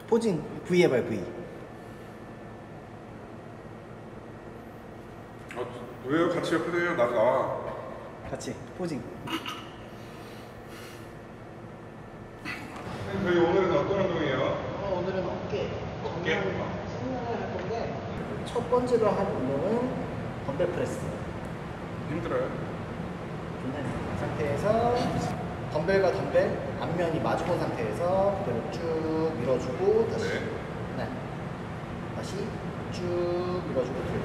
포징 V 해봐요. V. 왜요? 같이 옆에서 해요. 나가. 같이 포징. 저희 오늘은 어떤 운동이에요? 오늘은 어깨. 어깨? 승량을 할 건데 첫 번째로 할 운동은 덤벨 프레스. 힘들어요? 좋나요? 상태에서 덤벨과 덤벨 앞면이 마주본 상태에서 그대로 쭉 밀어주고 다시 네. 하나, 다시 쭉 밀어주고 둘.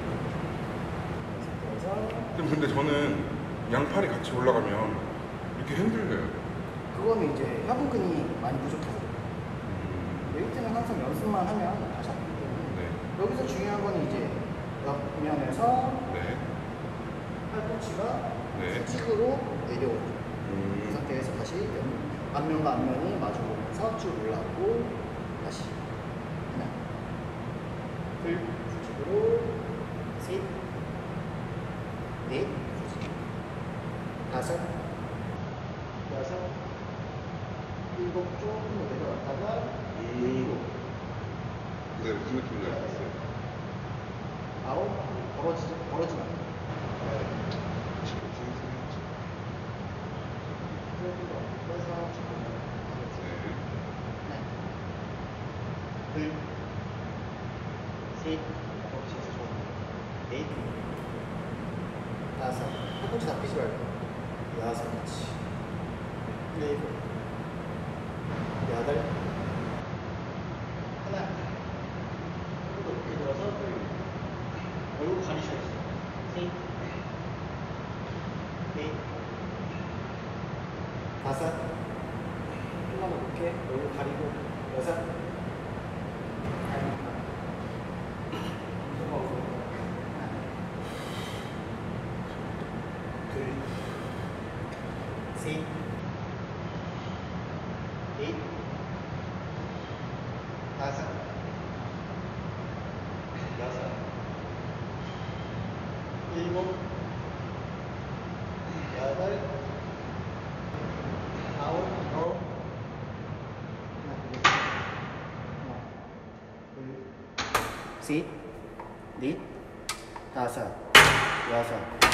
이 상태에서 근데 저는 양팔이 같이 올라가면 이렇게 흔들려요. 그거는 이제 협응근이 많이 부족해서 웨이트는 항상 연습만 하면 다시 하기 때문에 네. 여기서 중요한 건 이제 옆면에서 네. 팔꿈치가 네. 수직으로 내려오고 이 상태에서 다시 앞면과 앞면이 마주보면서 쭉 올라오고 다시 하나 둘 수직으로 셋 넷 수직 다섯 여섯 일곱 조금 더 내려갔다가 일곱 네, 무슨 느낌인지 알겠어요. 아홉 벌어지지 말고 둘, 셋, 넷, 다섯, 팔꿈치 다 펴지 말고 여섯, 일곱, 여덟, 하나, 조금 더 높게 들어서 얼굴 가리셔야지. 셋, 넷, 다섯, 조금만 더 높게 얼굴 가리고 여섯. 둘, 셋, 넷, 다섯, 여섯, 일곱, 여덟, 아홉, 둘, 셋, 넷, 다섯, 여섯,